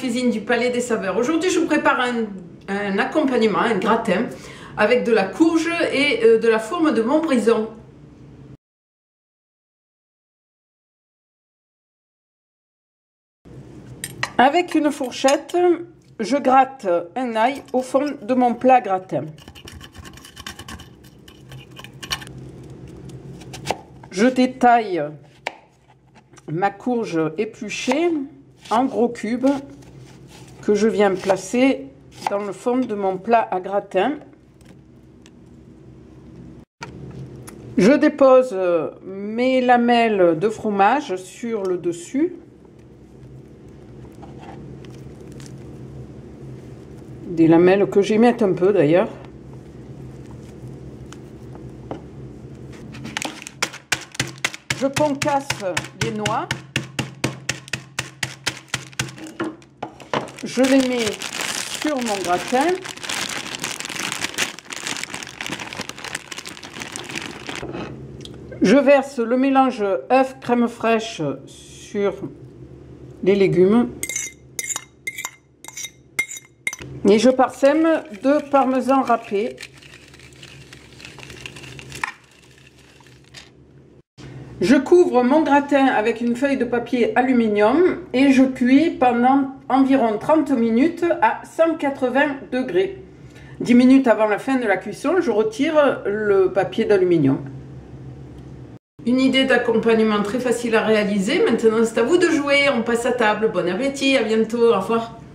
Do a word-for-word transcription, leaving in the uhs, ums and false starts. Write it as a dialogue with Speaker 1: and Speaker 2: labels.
Speaker 1: cuisine du Palais des Saveurs. Aujourd'hui, je vous prépare un, un accompagnement, un gratin, avec de la courge et euh, de la fourme de Montbrison. Avec une fourchette, je gratte un ail au fond de mon plat gratin. Je détaille ma courge épluchée en gros cubes que je viens placer dans le fond de mon plat à gratin. Je dépose mes lamelles de fromage sur le dessus. Des lamelles que j'émette un peu d'ailleurs. Je concasse les noix. Je les mets sur mon gratin. Je verse le mélange œuf crème fraîche sur les légumes. Et je parsème de parmesan râpé. Je couvre mon gratin avec une feuille de papier aluminium et je cuis pendant environ trente minutes à cent quatre-vingts degrés. dix minutes avant la fin de la cuisson, je retire le papier d'aluminium. Une idée d'accompagnement très facile à réaliser. Maintenant, c'est à vous de jouer. On passe à table. Bon appétit, à bientôt, au revoir.